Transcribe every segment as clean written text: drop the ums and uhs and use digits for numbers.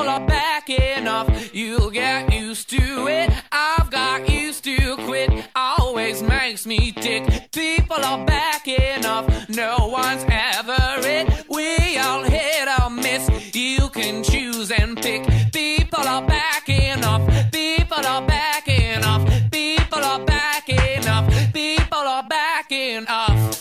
People are backing off, you'll get used to it. I've got used to quit, always makes me tick. People are backing off, no one's ever it. We all hit or miss, you can choose and pick. People are backing off, people are backing off, people are backing off, people are backing off.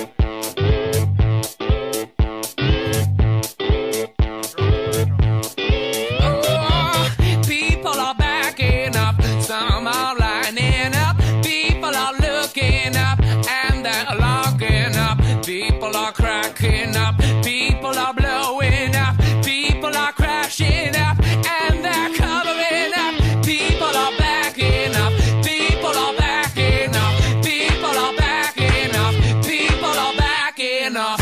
Oh, people are backing up, some are lining up, people are looking up, and they're locking up. People are cracking up, people are blowing up, people are crashing up, and they're covering up. People are backing up, people are backing up, people are backing up, people are backing up.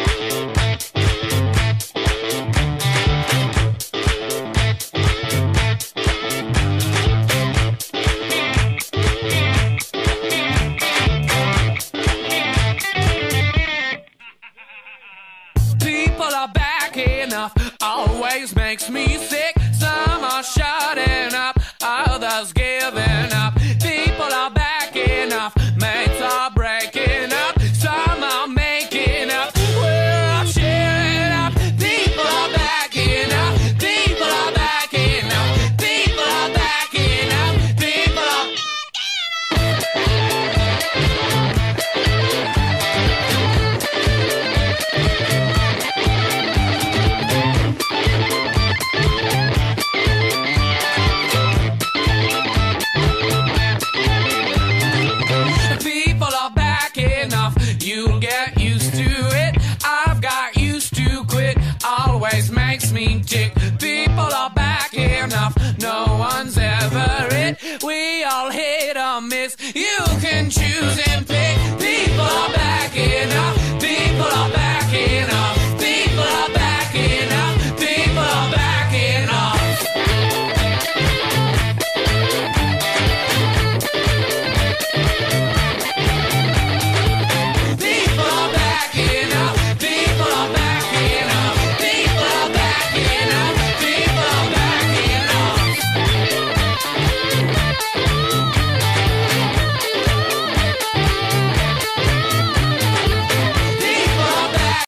People are backing up, always makes me sick. Some are shutting up, others giving up. People are backing up, mates are breaking up, some are making up, we're all cheering up. People are backing up, people are backing up, people are backing up, people are you'll get used to it. I've got used to quit, always makes me tick. People are backing off, no one's ever it. We all hit or miss, you can choose and pick. People are backing up, people are backing up.